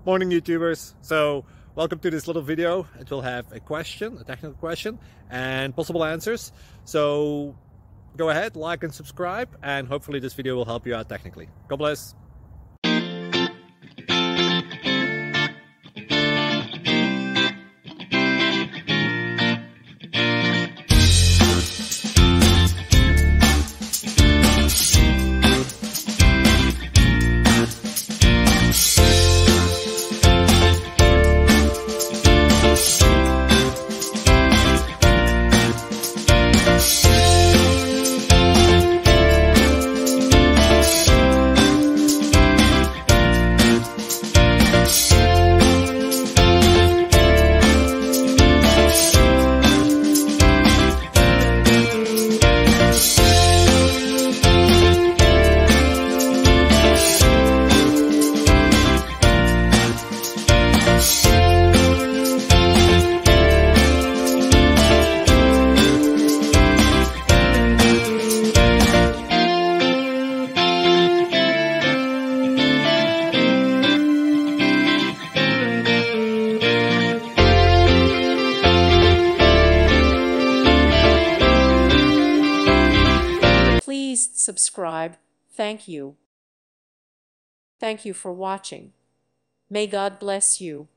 Morning YouTubers. So welcome to this little video. It will have a question, a technical question, and possible answers. So go ahead, like and subscribe, and hopefully this video will help you out technically. God bless. Please subscribe. Thank you. Thank you for watching. May God bless you.